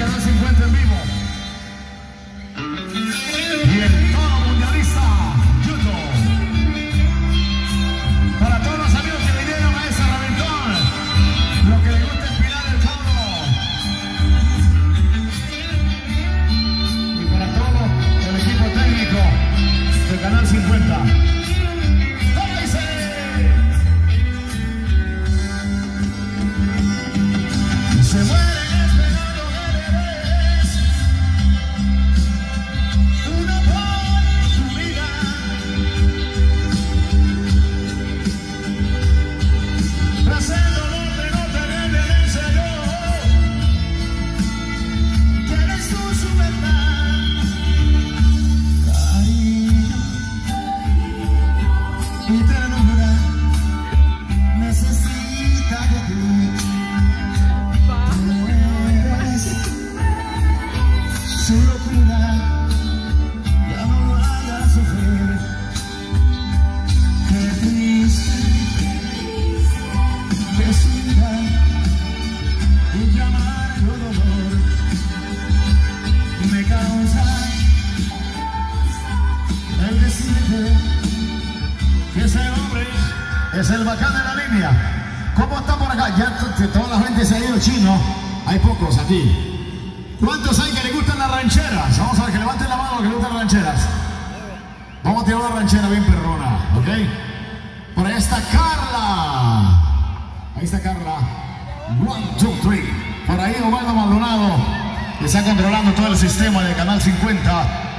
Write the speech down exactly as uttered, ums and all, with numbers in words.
Canal cincuenta en vivo. Y el Toro Mundialista YouTube. Para todos los amigos que vinieron a ese reventón, lo que les gusta inspirar el Toro. Y para todo el equipo técnico del Canal cincuenta. Se mueren esperando que le des una oportunidad. Tras el dolor de no tener en serio, tienes tú su verdad, cariño, y ternura necesita de ti. Su locura, ya no lo hagas sufrir. Qué triste que siga y llamarlo dolor me causa el decirte que ese hombre es el bacán de la línea. ¿Cómo está por acá? Ya toda la gente se ha ido chino. Hay pocos aquí. ¿Cuántos hay que le gustan las rancheras? Vamos a ver, que levanten la mano los que le gustan las rancheras. Vamos a tirar una ranchera bien perrona, ¿ok? Por ahí está Carla. Ahí está Carla. One, two, three. Por ahí Osvaldo Maldonado, que está controlando todo el sistema de Canal cincuenta.